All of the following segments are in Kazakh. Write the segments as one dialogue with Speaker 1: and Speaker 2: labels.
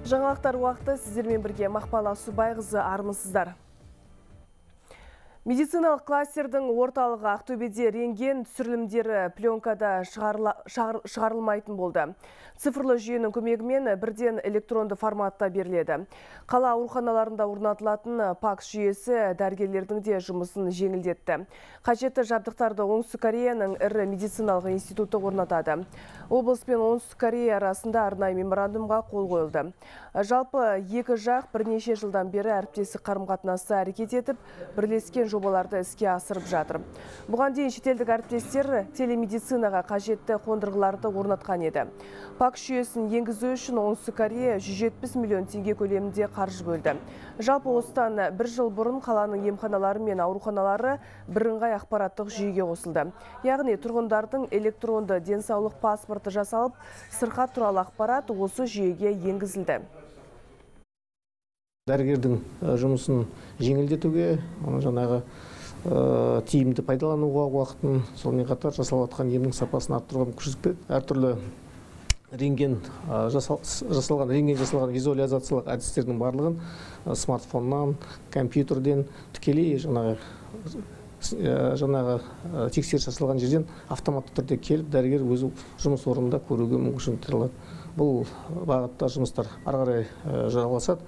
Speaker 1: Жаңалықтар уақыты сіздермен бірге Мақпал Асубайқызы, армысыздар. Медициналық кластердің орталығы Ақтөбеде рентген түсірілімдері пленкада шығарылмайтын болды. Цифрлы жүйенің көмегімен бірден электронды форматта беріледі. Қала ауруханаларында орнатылатын ПАКС жүйесі дәрігерлердің де жұмысын жеңілдетті. Қажетті жабдықтарды Оңтүстік Кореяның ірі медициналық институты орнатады. Облыс пен Оңтүстік Корея арасында арнайы меморандумға қол қойылды. Жалпы екі жақ бірнеше жылдан бері әріптестік қарым-қатынасты әрекет етіп, бірлескен жобаларды іске асырып жатыр. Бұған дейін шетелдік әріптестер телемедицинаға қажетті қондырғыларды орнатқан еді. ПАКС жүйесін енгізу үшін Оңтүстік Корея 170 миллион теңге көлемінде қаржы бөлді. Жалпы осыдан бір жыл бұрын қаланың емханалары мен ауруханалары бірыңғай ақпараттық жүйеге қосылды. Яғни тұрғындардың электронды денсаулық паспорты жасалып, сырқат туралы ақпарат осы жүйеге енгізілді.
Speaker 2: Дәрігердің жұмысын жеңілдетуге, жаңағы тиімді пайдалануға уақытын, сонымен қатар жасалып жатқан емнің сапасын арттыруға мүмкіншілік береді. Әртүрлі рентген жасалған визуализациялық әдістердің барлығын смартфоннан, компьютерден тікелей жаңағы тексеріс жасалған жерден автоматты түрде келіп, дәрігер өзі жұмыс орнында көруге мүмкіншілік алады. Бұл бағытта жұмыстар ары қарай жалғасады.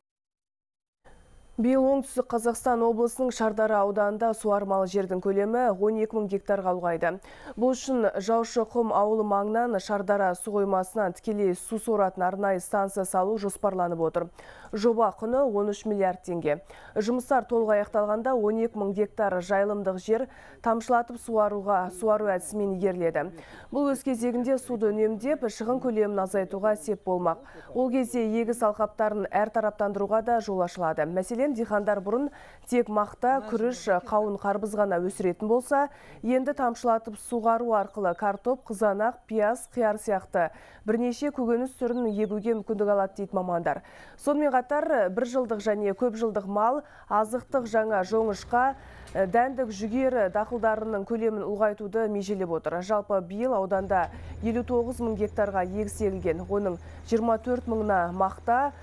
Speaker 1: Биыл Оңтүстік Қазақстан облысының Шардара ауданында суармалы жердің көлемі 12 мың гектарға ұлғайды. Бұл үшін Жаушықұм ауылы маңынан Шардара су қоймасынан тікелей су соратын арнайы станция салу жоспарланып отыр. Жоба құны 13 миллиард теңге. Жұмыстар толық аяқталғанда 12 мың гектар жайылымдық жер тамшылатып суару әдісімен игеріледі. Бұл өз кезегінде суды үнемдеп, шығын көлемін азайтуға сеп болмақ. Ол кезде егіс алқаптарын әртараптандыруға да жол ашылады. Мәселен, диқандар бұрын тек мақта, күріш, қауын, қарбыз ғана өсіретін болса, енді тамшылатып суғару арқылы картоп, қызанақ, пияз, қияр сияқты бірнеше көкөніс түрін егуге мүмкіндік алады дейді мамандар. Сонымен қатар бір жылдық және көп жылдық мал, азықтық жаңа жоңышқа, дәндік жүгері дақылдарының көлемін ұлғайтуды межелеп отыр. Жалпы биыл ауданда 59 мың гектарға егіс егілген. Оның 24 мыңына мақта,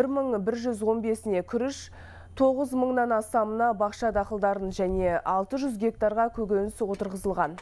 Speaker 1: 1115-не күріш, 9 мыңнан астамына бақша дақылдарын және 600 гектарға көкөніс отырғызылған.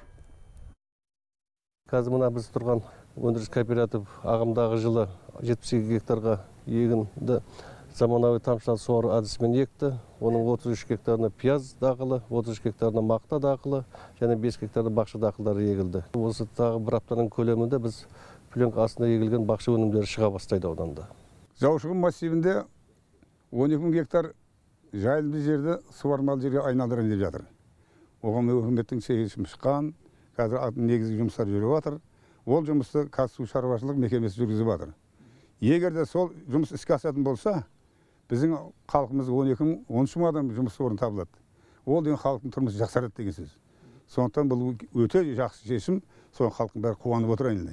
Speaker 3: Қазір мына біз тұрған өндіріс кооператив ағымдағы жылы 72 гектарға егінді заманауи тамшылатып суару әдісімен екті. Оның 33 гектарына пияз дақылы, 33 гектарына мақта дақылы және 5 гектарда бақша дақылдары егілді. Осы тағы бір аптаның көлемінде біз пленка астында егілген бақша өнімдері шыға бастайды ауданда.
Speaker 4: Жаушықұм массивінде 12 мың гектар жайылымды жерді суармалы жерге айналдырайын деп жатыр. Оған үкіметтің шешімі шыққан, қазір негізгі жұмыстар жүріп жатыр. Ол жұмысты қазсу шаруашылық мекемесі жүргізіп жатыр. Егер де сол жұмыс іске асатын болса, біздің халқымыз 13 мың адам жұмыс орны табылады. Ол деген халықтың тұрмысы жақсарады деген сөз. Сондықтан бұл өте жақсы шешім, соның халықтың бәрі қуанып отырайын.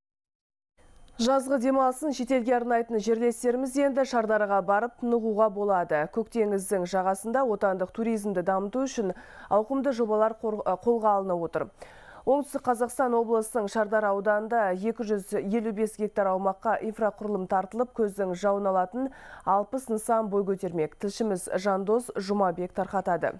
Speaker 1: Жазғы демалысын шетелге арнайтын жерлестеріміз енді Шардараға барып нығуға болады. Көктеңіздің жағасында отандық туризмді дамыту үшін ауқымды жобалар қолға алынып отыр. Оңтүстік Қазақстан облысының Шардара ауданында 255 гектар аумаққа инфрақұрылым тартылып, көздің жауын алатын 60 нысан бой көтермек. Тілшіміз Жандос Жұмабек тарқатады.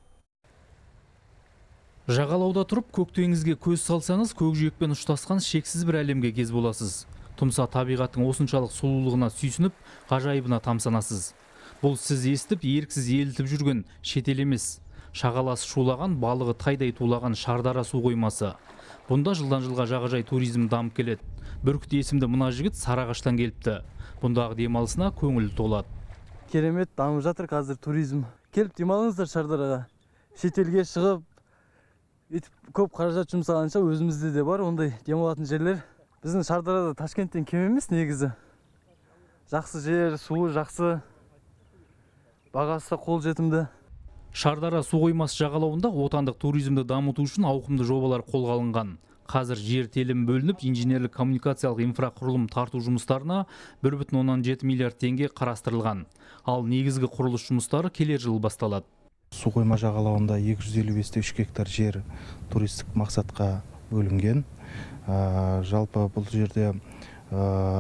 Speaker 5: Жағалауда тұрып, көктеңізге көз салсаңыз, көкжиекпен ұштасқан шексіз бір әлемге кез боласыз. Тұмса табиғаттың осыншалық сұлулығына сүйсініп, ғажайыбына тамсанасыз. Бұл сіз естіп, еріксіз елітіп жүрген шетел емес. Шағаласы шулаған, балығы тайдай тулаған Шардара су қоймасы. Бұнда жылдан жылға жағажай туризм дамып келеді. Бүркіт есімді мына жігіт Сарыағаштан келіпті. Бұндағы демалысына көңіл толады.
Speaker 6: Керемет дамып жатыр қазір туризм. Келіп демалыңыздар Шардараға. Шетелге шығып, көп қаражат жұмсағанша өзімізде де бар ондай демалатын жерлер. Біздің Шардарада Ташкенттен кем емес негізі. Жақсы жер, суы жақсы, бағасы қол жетімді.
Speaker 5: Шардара су қоймасы жағалауында отандық туризмді дамыту үшін ауқымды жобалар қолға алынған. Қазір жер телімі бөлініп, инженерлік коммуникациялық инфрақұрылым тарту жұмыстарына 1,7 миллиард теңге қарастырылған. Ал негізгі құрылыс жұмыстары келер жылы басталады.
Speaker 7: Су қойма жағалауында 255 гектар жер туристік мақсатқа бөлінген. Жалпы бұл жерде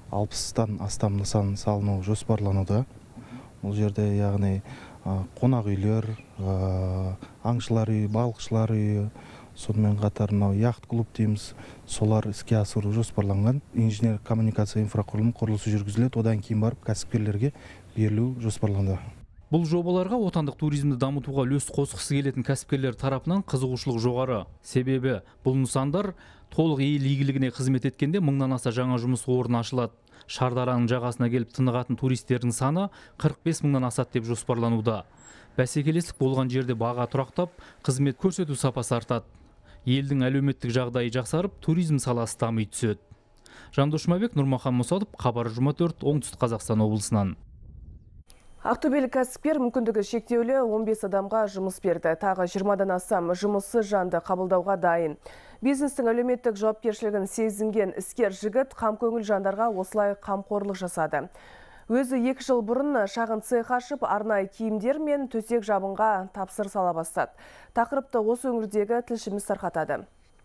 Speaker 7: 60-тан астам нысан салыну жоспарлануда. Бұл жерде яғни қонақ үйлер, аңшылар үйі, балықшылар үйі, сонымен қатар мынау яхт клуб дейміз, солар іске асыру жоспарланған. Инженер коммуникация инфрақұрылым құрылысы жүргізіледі, одан кейін барып кәсіпкерлерге берілу жоспарланды.
Speaker 5: Бұл жобаларға отандық туризмді дамытуға үлес қосқысы келетін кәсіпкерлер тарапынан қызығушылық жоғары. Себебі бұл нысандар толық ел игілігіне қызмет еткенде мыңнан аса жаңа жұмыс орны ашылады. Шардараның жағасына келіп тынығатын туристердің саны 45 мыңнан асады деп жоспарлануда. Бәсекелестік болған жерде баға тұрақтап, қызмет көрсету сапасы артады. Елдің әлеуметтік жағдайы жақсарып, туризм саласы дами түседі. Жандос Жұмабек, Нұрмахан Мұсадов, Хабар 24, Оңтүстік Қазақстан облысынан.
Speaker 1: Ақтөбелік кәсіпкер мүмкіндігі шектеулі 15 адамға жұмыс берді. Тағы 20-дан астам жұмыссыз жанды қабылдауға дайын. Бизнестің әлеуметтік жауапкершілігін сезінген іскер жігіт қамкөңіл жандарға осылай қамқорлық жасады. Өзі 2 жыл бұрын шағын цех ашып, арнайы киімдер мен төсек жабынға тапсырыс ала бастады. Тақырыпты осы өңірдегі тілшіміз тарқатады.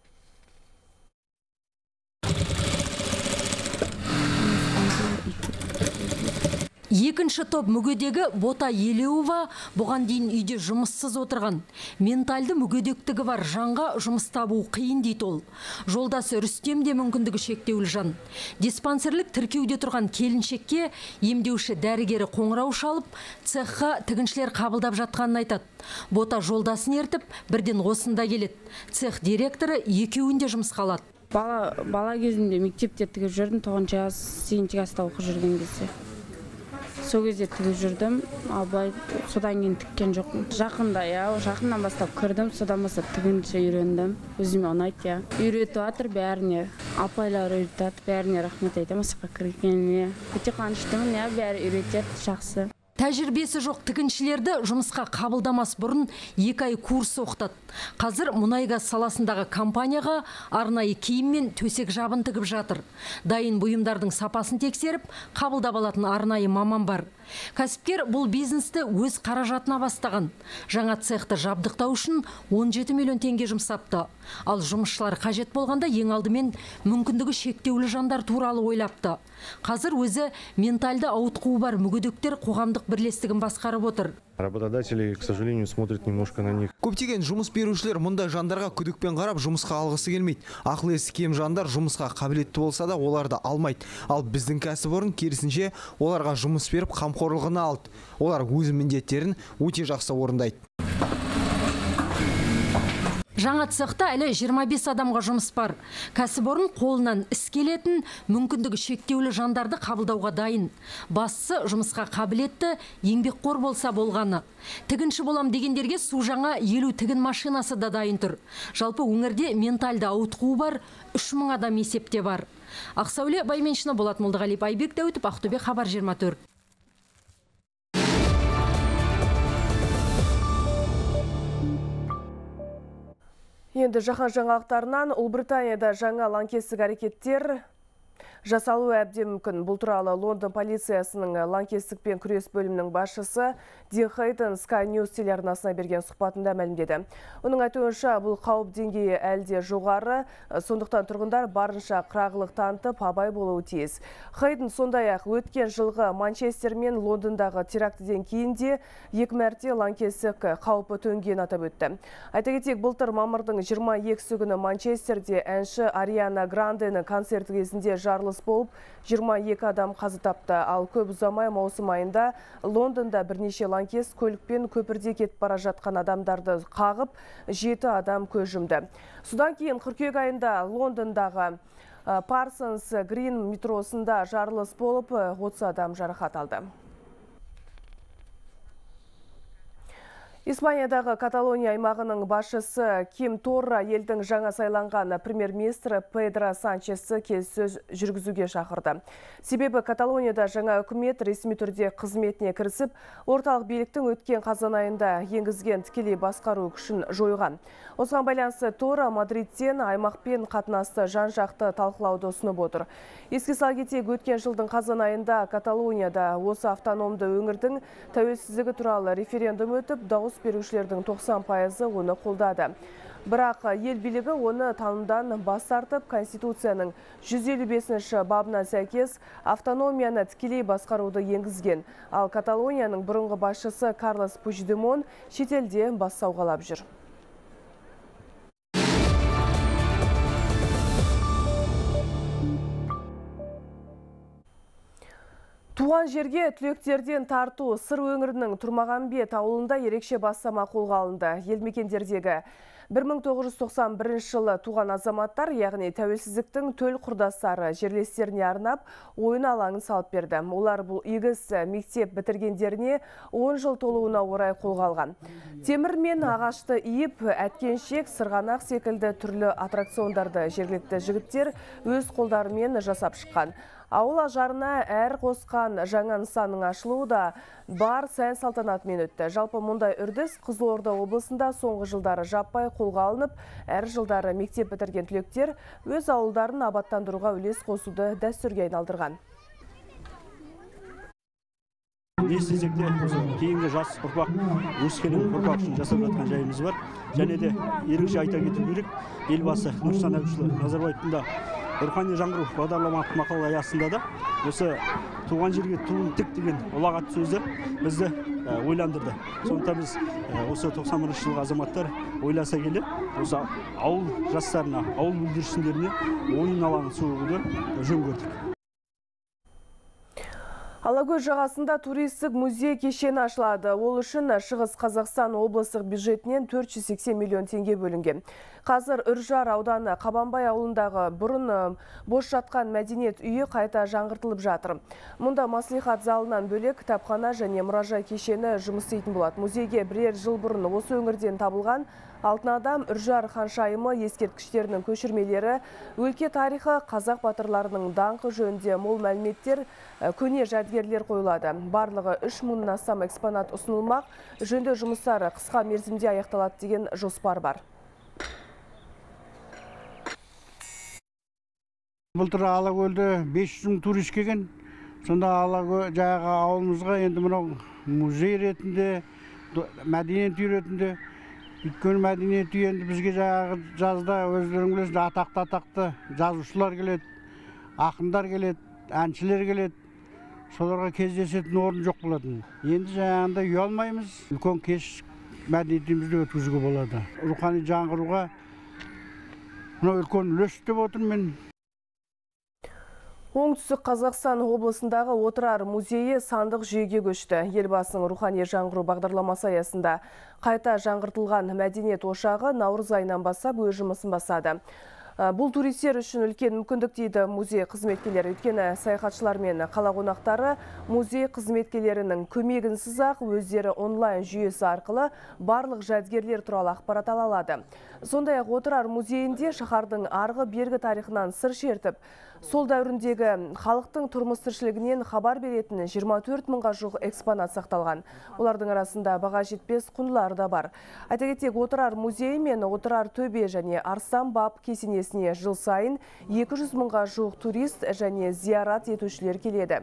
Speaker 8: Екінші топ мүгедегі Бота Елеуова бұған дейін үйде жұмыссыз отырған. Менталды мүгедектігі бар жанға жұмыс табу қиын дейді ол. Жолдасы Рүстем де мүмкіндігі шектеулі жан. Диспансерлік тіркеуде тұрған келіншекке емдеуші дәрігері қоңырау шалып, цехқа тігіншілер қабылдап жатқанын айтады. Бота жолдасын ертіп, бірден осында келеді. Цех директоры екеуінде жұмысқа алады.
Speaker 9: Бала кезімде мектепте тігіп жүрдім, 9-8 жаста оқып жүрген кезде. Сол кезде тігіп жүрдім, абай содан кейін тіккен жоқпын. Жақыннан бастап кірдім, содан бастап тігінші үйрендім. Өзіме ұнайды. Үйретіп жатыр бәріне, апайлар үйретеді, бәріне рахмет айтамын саққа кіргеніне. Өте қуаныштымын, бәрі үйретеді, жақсы.
Speaker 8: Тәжірибесі жоқ тігіншілерді жұмысқа қабылдамас бұрын 2 ай курс оқытады. Қазір мұнай-газ саласындағы компанияға арнайы киім мен төсек жабын тігіп жатыр. Дайын бұйымдардың сапасын тексеріп, қабылдап алатын арнайы маман бар. Кәсіпкер бұл бизнесті өз қаражатына бастаған. Жаңа цехты жабдықтау үшін 17 миллион теңге жұмсапты. Ал жұмысшылар қажет болғанда ең алдымен мүмкіндігі шектеулі жандар туралы ойлапты. Қазір өзі менталды ауытқуы бар мүгедектер қоғамдық бірлестігін басқарып отыр.
Speaker 10: Работодатели, к сожалению, смотрят немножко на них.
Speaker 11: Көптеген жұмыс берушілер мұндай жандарға күдікпен қарап жұмысқа алғысы келмейді. Ақыл есі кем жандар жұмысқа қабілетті болса да оларды алмайды. Ал біздің кәсіпорын керісінше оларға жұмыс беріп қамқорлығына алды. Олар өз міндеттерін өте жақсы орындайды.
Speaker 8: Жаңа цехта әлі 25 адамға жұмыс бар. Кәсіпорын қолынан іс келетін, мүмкіндігі шектеулі жандарды қабылдауға дайын. Бастысы жұмысқа қабілетті, еңбекқор болса болғаны. Тігінші болам дегендерге су жаңа 50 тігін машинасы да дайын тұр. Жалпы өңірде менталды ауытқуы бар 3000 адам есепте бар. Ақсауле Байменшіні, Болат Молдағалиев, Айбек Дәуітов, Ақтөбе, Хабар 24.
Speaker 1: Енді жаһан жаңалықтарынан Ұлыбританияда жаңа лаңкестік әрекеттер жасалу әбден мүмкін. Бұл туралы Лондон полициясының лаңкестікпен күрес бөлімінің басшысы Дин Хейден Sky News телеарнасына берген сұхбатында мәлімдеді. Оның айтуынша бұл қауіп деңгейі әлде жоғары, сондықтан тұрғындар барынша қырағылық танытып абай болуы тиіс. Хейден сондай-ақ өткен жылғы Манчестер мен Лондондағы терактіден кейін де 2 мәрте лаңкестік қаупі төнгенін атап өтті. Айта кетейік, былтыр мамырдың 22 күні Манчестерде әнші Ариана Гранденің концерті кезінде жарылыс болып, 22 адам қаза тапты. Ал көп ұзамай маусым айында Лондонда бірнеше лаңкес көлікпен көпірде кетіп бара жатқан адамдарды қағып, 7 адам көз жұмды. Содан кейін қыркүйек айында Лондондағы Parsons Green метросында жарылыс болып, 30 адам жарақат алды. Испаниядағы Каталония аймағының басшысы Ким Торра елдің жаңа сайланған премьер-министрі Педро Санчесті келіссөз жүргізуге шақырды. Себебі Каталонияда жаңа үкімет ресми түрде қызметіне кірісіп, орталық биліктің өткен қазан айында енгізген тікелей басқару күшін жойған. Осыған байланысты Торра Мадридтен аймақпен қатынасты жан-жақты талқылауды ұсынып отыр. Еске сала кетейік, өткен жылдың қазан айында Каталонияда осы автономды өңірдің тәуелсіздігі туралы референдум өтіп, дауыс берушілердің 90% оны қолдады. Бірақ ел билігі оны танымдан бас тартып, Конституцияның 155 бабына сәйкес автономияны тікелей басқаруды енгізген. Ал Каталонияның бұрынғы басшысы Карлес Пучдемон шетелде бас сауғалап жүр. Туған жерге түлектерден тарту Сыр өңірінің Тұрмағанбет ауылында ерекше бастама қолға алынды. Елмекендердегі 1991 жылы туған азаматтар, яғни тәуелсіздіктің төл құрдастары жерлестеріне арнап ойын алаңын салып берді. Олар бұл егіз мектеп бітіргендеріне 10 жыл толуына орай қолға алған. Темір мен ағашты иіп, әткеншек, сырғанақ секілді түрлі аттракциондарды жергілікті жігіттер өз қолдарымен жасап шыққан. Ауыл ажарына әр қосқан жаңа нысанның ашылуы да бар сән салтанатымен өтті. Жалпы мұндай үрдіс Қызылорда облысында соңғы жылдары жаппай қолға алынып, әр жылдары мектеп бітірген түлектер өз ауылдарын абаттандыруға үлес қосуды дәстүрге айналдырған.
Speaker 12: Не істесек те, кейінгі жас ұрпақ, өскелең ұрпақ үшін жасап жатқан жайымыз бар. Және де ерекше айта кету керек, елбасы Нұрсұлтан Әбішұлы Назарбаевтың да рухани жаңғыру бағдарламалық мақала аясында да осы туған жерге туын тік деген ұлағатты сөзі бізді ойландырды. Сондықтан біз осы 91 жылғы азаматтар ойласа келе, осы ауыл жастарына, ауыл бүлдіршіндеріне ойын алаңын соғуды жөн көрдік.
Speaker 1: Алакөл жағасында туристік музей кешені ашылады. Ол үшін Шығыс Қазақстан облыстық бюджетінен 480 миллион теңге бөлінген. Қазір Үржар ауданы Қабанбай ауылындағы бұрын бос жатқан мәдениет үйі қайта жаңғыртылып жатыр. Мұнда маслихат залынан бөлек кітапхана және мұражай кешені жұмыс істейтін болады. Музейге бірер жыл бұрын осы өңірден табылған Алтын адам Үржар ханшайымы ескерткіштерінің көшірмелері, өлке тарихы, қазақ батырларының даңқы жөнінде мол мәліметтер, көне жәдігерлер қойылады. Барлығы 3000-нан астам экспонат ұсынылмақ, жөндеу жұмыстары қысқа мерзімде аяқталады деген жоспар бар.
Speaker 13: Былтыр Алакөлде 500 мың турист келген. Сонда Алакөл жаңағы ауылымызға енді мынау музей ретінде, мәдениет үй ретінде, өйткені мәдениет үй енді бізге жаңағы жазда өздерің білесіз атақты жазушылар келеді, ақындар келеді, әншілер келеді. Соларға кездесетін орын жоқ болатын. Енді жаңағында ұялмаймыз, үлкен кеш мәдениетімізді өткізуге болады. Рухани жаңғыруға мынау үлкен үлес деп отырмын мен.
Speaker 1: Оңтүстік Қазақстан облысындағы Отырар музейі сандық жүйеге көшті. Елбасының рухани жаңғыру бағдарламасы аясында қайта жаңғыртылған мәдениет ошағы наурыз айынан бастап өз жұмысын бастады. Бұл туристер үшін үлкен мүмкіндік дейді музей қызметкерлері. Өйткені саяхатшылар мен қала қонақтары музей қызметкерлерінің көмегінсіз ақ өздері онлайн жүйесі арқылы барлық жәдігерлер туралы ақпарат ала алады. Сондай-ақ Отырар музейінде шаһардың арғы бергі тарихынан сыр шертіп, сол дәуіріндегі халықтың тұрмыс тіршілігінен хабар беретін 24 мыңға жуық экспонат сақталған. Олардың арасында баға жетпес құндылар да бар. Айта кетейік, Отырар музейі мен Отырар төбе және Арыстан баб кесенесіне жыл сайын 200 мыңға жуық турист және зиярат етушілер келеді.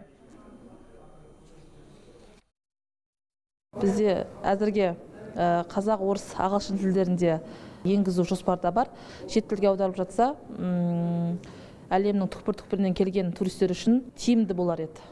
Speaker 14: Бізде әзірге қазақ, орыс, ағылшын тілдерінде енгізу жоспарда бар. Шет тілге аударылып жатса, әлемнің түкпір-түкпірінен келген туристер үшін тиімді болар еді.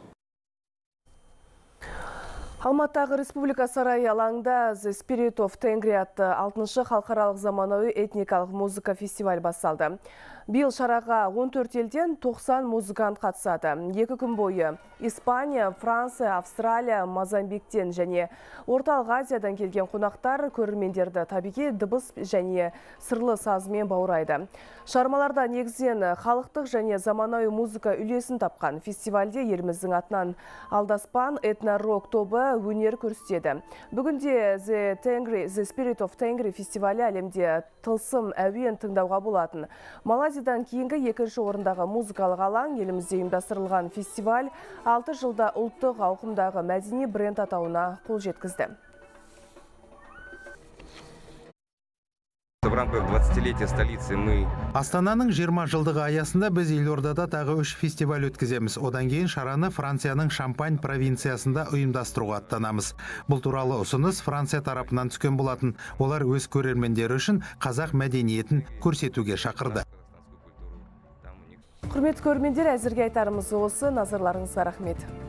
Speaker 1: Алматыдағы Республика сарайы алаңында The Spirit of Tengri атты 6-шы халықаралық заманауи этникалық музыка фестиваль басталды. Биыл шараға 14 елден 90 музыкант қатысады. 2 күн бойы Испания, Франция, Австралия, Мозамбиктен және Орталық Азиядан келген қонақтар көрермендерді табиғи дыбыс және сырлы сазымен баурайды. Шығармаларда негізінен халықтық және заманауи музыка үйлесін тапқан. Фестивальде еліміздің атынан Алдаспан этно-рок тобы өнер көрсетеді. Бүгінде The Spirit of Tengri фестивалі әлемде тылсым әуен тыңдауға болатын. Малайзиядан кейінгі 2-ші орындағы музыкалық алаң. Елімізде ұйымдастырылған фестиваль 6 жылда ұлттық ауқымдағы мәдени бренд атауына қол жеткізді.
Speaker 15: В рамках 20-летия столицы мы...
Speaker 16: Астананың 20 жылдығы аясында біз елордада тағы 3 фестиваль өткіземіз. Одан кейін шараны Францияның Шампань провинциясында ұйымдастыруға аттанамыз. Бұл туралы ұсыныс Франция тарапынан түскен болатын. Олар өз көрермендері үшін қазақ мәдениетін көрсетуге шақырды.
Speaker 1: Құрметті көрермендер, әзірге айтарымыз осы. Назарларыңызға рахмет.